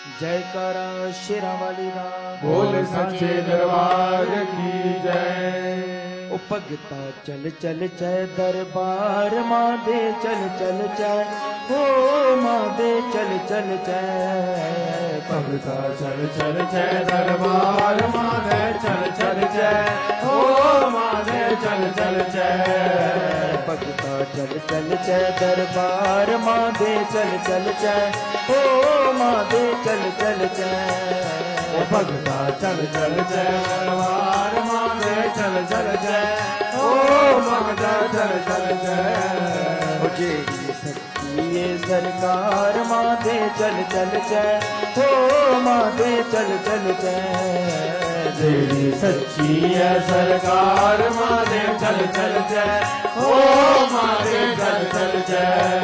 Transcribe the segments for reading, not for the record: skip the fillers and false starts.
जयकारा शेरा वाली दा बोल सच्चे दरबार की जय। ओ भगता चल चल चै दरबार माँ दे चल चल चै, हो माँ दे चल चल चै। भगता चल चल चै दरबार माँ दे चल चल चै, हो माँ दे चल चल चै। भगता चल चल चै दरबार माँ दे चल चल चै, हो माँ दे चल चल चै। भगता चल चल चै दरबार माँ दे चल चल चै, हो माँ दे चल चल चै। जेड़ी सच्ची ये सरकार माँ दे चल चल चै, हो माँ दे चल चल चै। जेड़ी सच्ची है सरकार माँ दे चल चल चै, हो माँ दे चल चल चै।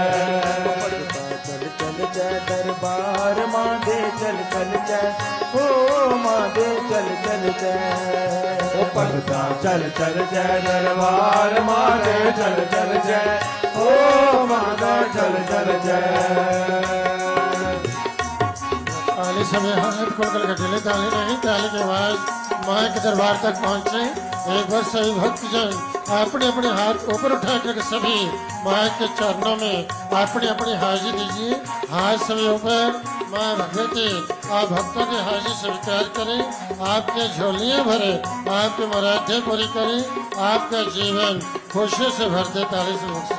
चल चल चै दरबार माँ दे चल चल चै, हो माँ दे चल चल चै। भगता चल चल चै दरबार माँ दे चल चल चै, हो माँ दे चल चल चै। ताली समय हाथ खोलकर गठेले ताली नहीं, ताली के आवाज माँ के दरबार तक पहुँचे। एक बार सभी भक्तजन अपने अपने हाथ ऊपर उठाकर सभी माँ के चरणों में अपनी अपनी हाजिरी दीजिए। हाथ सभी ऊपर। माँ भगवती आप भक्तों की हाजिरी स्वीकार करें, आपके झोलियाँ भरे, आपके मुरादें पूरी करें, आपका जीवन खुशी से भर दे। ताली से मुख से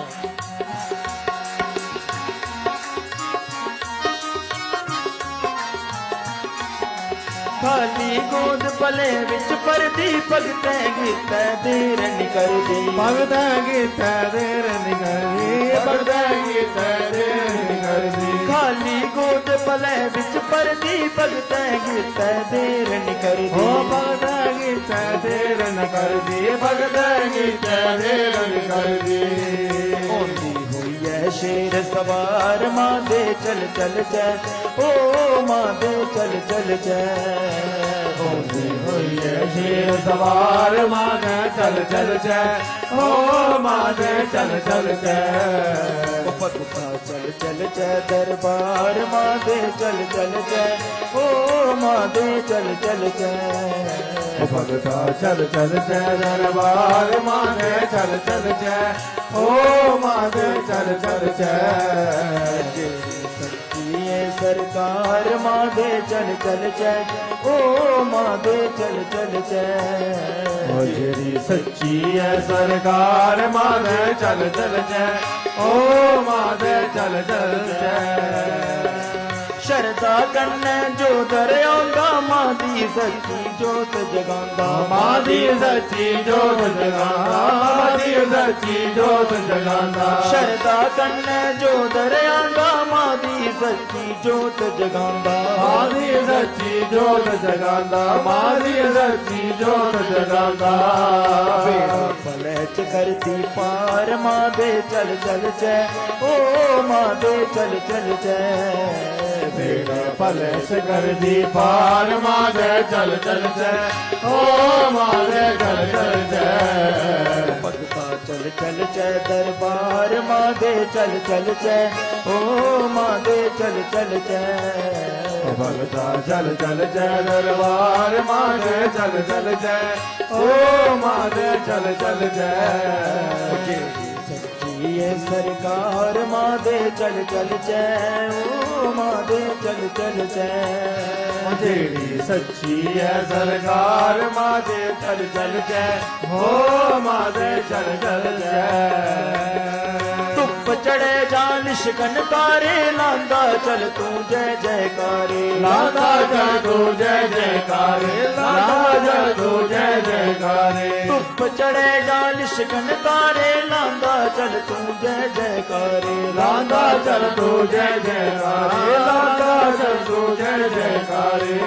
खाली गोद पले विच परदी भगते गीता देर निकर दी। भगता गीता देर निकर दी, भगता गीता देर निकर दी। खाली गोद पले विच परदी भगते गीता देर निकर दी। हो भगता गीता देर निकर दी, भगता गीता देर निकर दी। ओंदी हुई है शेर सवार माँ दे चल चल चै, ओ माँ दे चल चल चै। ओंदी हुई है शेर सवार माँ दे चल चल चै, हो माँ दे चल चल चै। भगता चल चल चै दरबार माँ दे चल चल चै, ओ माँ दे चल चल चै। भगता चल चल चै दरबार माँ दे चल चल चै, हो माँ दे चल चल चै। ये सरकार माँ दे चल चल चै, ओ माँ दे चल चल चै। जेरी सच्ची है सरकार माँ दे चल चल चै, ओ माँ दे चल चल चै। शरदा कन्नै जो दरियाँदा माँ दी सच्ची जोत जगांदा। माँ दी सच्ची जोत जगांदा, माँ दी सच्ची जोत जगांदा। शरदा कन्नै जो दरियाँदा माँ दी सच्ची जोत जगांदा। माँ दी सच्ची जोत जगांदा, माँ दी सच्ची जोत जगांदा। बेड़ा पलैच करती पार माँ दे चल चल चै, ओ माँ दे चल चल चै। बेड़ा पलैच कर दी पार माँ दे चल चल चै, ओ माँ दे चल चल चै। भगता चल चल चै दरबार माँ दे चल चल चै, ओ माँ दे चल चल चै। भगता चल चल चै दरबार माँ दे चल चल चै, ओ माँ दे चल चल चै। सच्ची ये सरकार माँ दे चल चल चै, ओ माँ दे चल चल चै। जेड़ी सच्ची है सरकार माँ दे चल चल चै, हो माँ दे चल चल चै। धुप चढ़े जान शिकन तारे लांदा चल तू जय जयकारे। लांदा चल तू जय जयकारे, लांदा चल तू जय जयकारे। धुप चढ़े जान शिकन तारे लांदा चल तू जय जयकारे। लांदा चल तू जय जयकारे, लांदा चल तू जय जयकारे।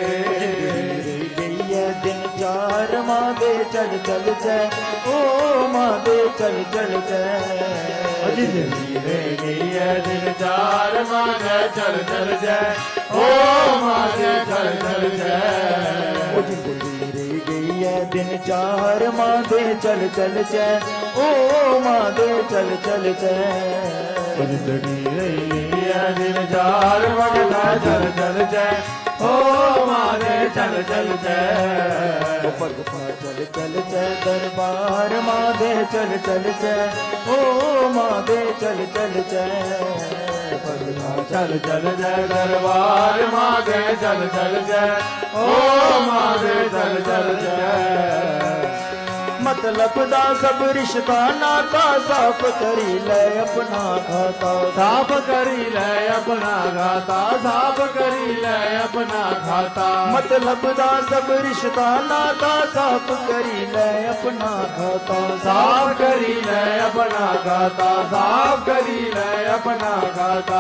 गई है दिन चार माँ दे चल चल चै, ओ माँ दे चल चल चै। जिंदगी रह गई है दिन चार माँ दे चल चल चै, ओ माँ दे चल चल चै। जिंदगी रह गई है दिन चार माँ दे चल चल जय ओ माँ दे चल चल जय जिंदड़ी रही है दिन चार वगदा चल चल जय ओ मारे चल चल जय भगता चल चल जय दरबार माँ दे चल चल जय ओ माँ दे चल चल जय भगता चल चल जय दरबार माँ दे चल चल जय ओ मारे चल चल जय मतलब दा सब रिश्ता नाता साफ करी ले अपना खाता साफ करी ले अपना खाता साफ करी ले अपना खाता मतलब दा सब रिश्ता नाता साफ करी ले अपना खाता साफ करी ले अपना खाता साफ करी ले अपना खाता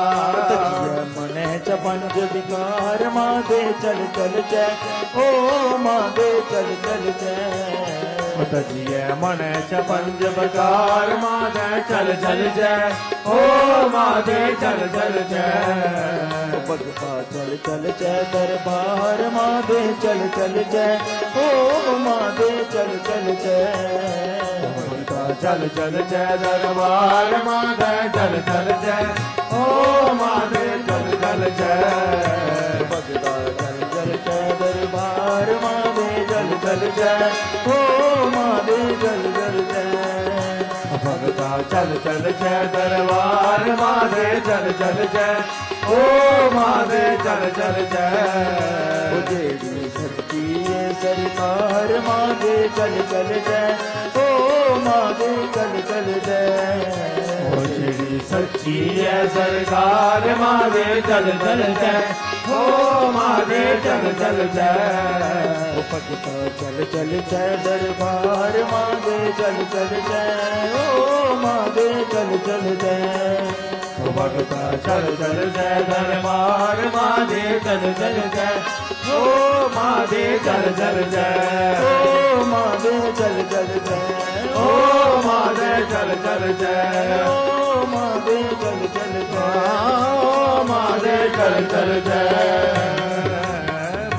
मने च पंज विकार माँ दे चल चल जय ओ माँ दे चल चल जय तजिए मन च पंज बकार माँ दे चल चल जय ओ माँ दे चल चल जय भगता चल चल जय दरबार माँ दे चल चल जय ओ माँ दे चल चल जय भगता चल चल जय दरबार माँ दे चल चल जय ओ माँ दे चल चल जय भगता चल चल जय दरबार माँ दे चल चल जय ओ माँ दे चल चल जय भगता चल चल जय दरबार माँ दे चल चल जय ओ माँ दे चल चल जय जेड़ी सच्ची है सरकार माँ दे चल चल जय ओ माँ दे चल चल जय जेड़ी सच्ची है सरकार माँ दे चल चल जय ओ माँ दे चल चल जय भगता चल चल जय दरबार माँ दे चल चल जय ओ माँ दे चल चल जय भगता चल चल जय दरबार माँ दे चल चल जय ओ माँ दे चल चल जय ओ माँ दे चल चल जय ओ माँ दे चल चल जय ओ माँ दे चल चल जय ओ माँ दे चल चल जय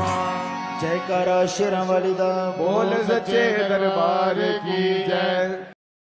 जयकारा शेरां वाली दा बोल सच्चे दरबार की जय।